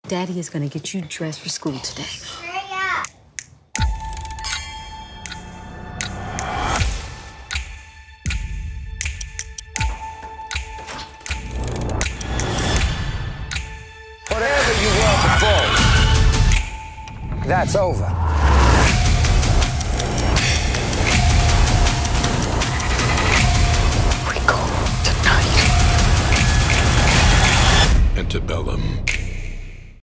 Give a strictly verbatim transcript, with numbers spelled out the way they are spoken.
Daddy is gonna get you dressed for school today. Hurry up. Whatever you want before, that's over.